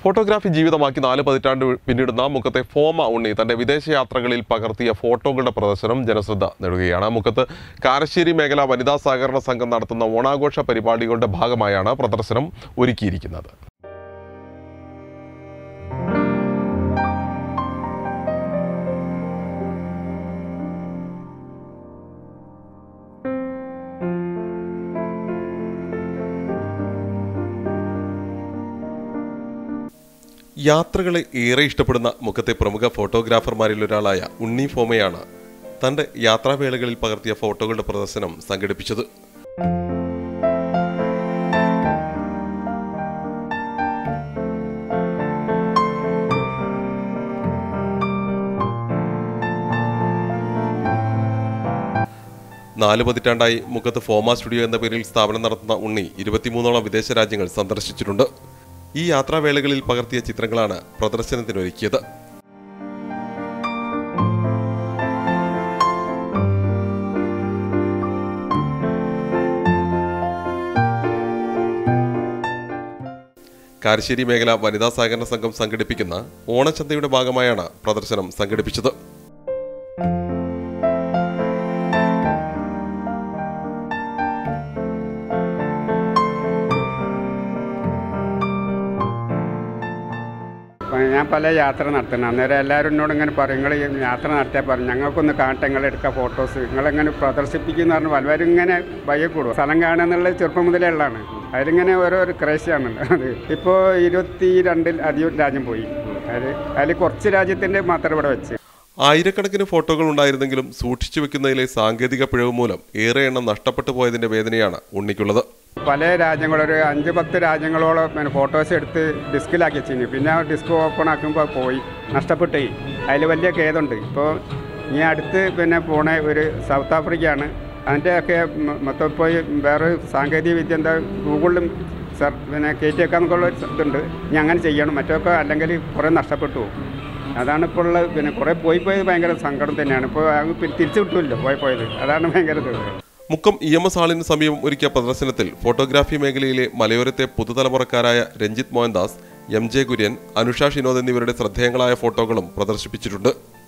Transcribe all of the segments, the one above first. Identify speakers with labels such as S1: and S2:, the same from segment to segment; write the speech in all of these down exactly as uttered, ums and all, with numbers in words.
S1: Photography ജീവിതമാക്കി നാല് പതിറ്റാണ്ട് പിന്നിടുന്ന മുക്കത്തെ ഫോമ ഉണ്ണി തന്റെ വിദേശയാത്രകളിൽ പകർത്തിയ ഫോട്ടോകളുടെ പ്രദർശനം ജനശ്രദ്ധ നേടുകയാണ്. മുക്കത്ത് കാരശ്ശേരി മേഖല വനിതാ സഹകരണ സംഘം നടത്തുന്ന ഓണാഘോഷ പരിപാടികളുടെ ഭാഗമായാണ് പ്രദർശനം ഒരുക്കിയിരിക്കുന്നത്. യാത്രകളെ ഏറെ ഇഷ്ടപ്പെടുന്ന മുക്കത്തെ പ്രമുഖ ഫോട്ടോഗ്രാഫർമാരിൽ ഒരാളായ ഉണ്ണി ഫോമയാണ് തന്റെ യാത്രാവേളകളിൽ പകർത്തിയ ഫോട്ടോകളുടെ പ്രദർശനം സംഘടിപ്പിച്ചത്. നാല് പതിറ്റാണ്ടായി മുക്കത്ത് ഫോമ സ്റ്റുഡിയോ എന്ന പേരിൽ സ്ഥാപനം നടത്തുന്ന ഉണ്ണി ഇരുപത്തിമൂന്നോളം വിദേശ രാജ്യങ്ങൾ സന്ദർശിച്ചിട്ടുണ്ട്. ഈ യാത്രാവേളകളിൽ പകർത്തിയ ചിത്രങ്ങളാണ് പ്രദർശനത്തിനൊരുക്കിയത്. കാരശ്ശേരി മേഖല വനിതാ സഹകരണ സംഘം സംഘടിപ്പിക്കുന്ന ഓണച്ചന്തയുടെ ഭാഗമായാണ് പ്രദർശനം സംഘടിപ്പിച്ചത്.
S2: ഞാൻ പല യാത്ര നടത്തണം. അന്നേരം എല്ലാവരും എന്നോട് ഇങ്ങനെ പറയും, നിങ്ങൾ യാത്ര നടത്തിയാൽ പറയും ഞങ്ങൾക്കൊന്ന് കാണട്ടെ, നിങ്ങൾ എടുക്കുക ഫോട്ടോസ്, നിങ്ങളെങ്ങനെ പ്രദർശിപ്പിക്കുന്ന പറഞ്ഞു പലവരും ഇങ്ങനെ ഭയപ്പെടും. സ്ഥലം കാണുക എന്നുള്ളത് ചെറുപ്പം മുതലേ ഉള്ളതാണ്. അതിലിങ്ങനെ ഓരോരോ ക്രേശിയാണ്. അത് ഇപ്പോൾ ഇരുപത്തി രണ്ടിൽ അധികം രാജ്യം പോയി. അതിൽ അതിൽ കുറച്ച് രാജ്യത്തിൻ്റെ മാത്രം ഇവിടെ വെച്ച്.
S1: ആയിരക്കണക്കിന് ഫോട്ടോകൾ ഉണ്ടായിരുന്നെങ്കിലും സൂക്ഷിച്ചു വെക്കുന്നതിലെ സാങ്കേതിക പിഴവ് മൂലം ഏറെ എണ്ണം നഷ്ടപ്പെട്ടു പോയതിന്റെ വേദനയാണ് ഉണ്ണിക്കുള്ളത്.
S2: പല രാജ്യങ്ങളൊരു അഞ്ച് പത്ത് രാജ്യങ്ങളോളം പിന്നെ ഫോട്ടോസ് എടുത്ത് ഡിസ്കിലാക്കി വെച്ചിരുന്നു. പിന്നെ ആ ഡിസ്ക് ഓപ്പൺ ആക്കുമ്പോൾ പോയി നഷ്ടപ്പെട്ടേ. അതിൽ വലിയ ഖേദമുണ്ട്. ഇപ്പോൾ ഇനി അടുത്ത് പിന്നെ പോണ ഒരു സൗത്ത് ആഫ്രിക്കയാണ്. അതിൻ്റെയൊക്കെ മൊത്തം പോയി വേറെ സാങ്കേതിക വിദ്യ എന്താ ഗൂഗിളിലും സർ പിന്നെ കയറ്റി വെക്കാന്നൊക്കെയുള്ള ഇതുണ്ട്. ഇനി അങ്ങനെ ചെയ്യണം. മറ്റൊക്കെ അല്ലെങ്കിൽ കുറേ നഷ്ടപ്പെട്ടു പോകും. അതാണ് ഇപ്പോൾ ഉള്ളത്. പിന്നെ കുറേ പോയി പോയത് ഭയങ്കര സങ്കടം തന്നെയാണ്. ഇപ്പോൾ തിരിച്ചു കിട്ടുമല്ലോ പോയി പോയത്. അതാണ് ഭയങ്കര ഇത്.
S1: മുക്കം ഇ എം എസ് ഹാളിന് സമീപം ഒരുക്കിയ പ്രദർശനത്തിൽ ഫോട്ടോഗ്രാഫി മേഖലയിലെ മലയോരത്തെ പുതുതലമുറക്കാരായ രഞ്ജിത്ത് മോഹൻദാസ്, എം ജെ കുര്യൻ, അനുഷ ഷിനോദ് എന്നിവരുടെ ശ്രദ്ധേയങ്ങളായ ഫോട്ടോകളും പ്രദർശിപ്പിച്ചിട്ടുണ്ട്.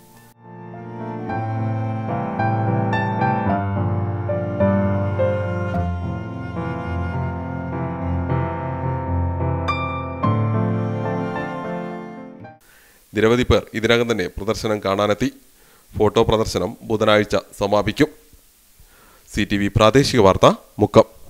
S1: നിരവധി പേർ ഇതിനകം തന്നെ പ്രദർശനം കാണാനെത്തി. ഫോട്ടോ പ്രദർശനം ബുധനാഴ്ച സമാപിക്കും. സി ടി വി പ്രാദേശിക വാർത്ത മുക്കം.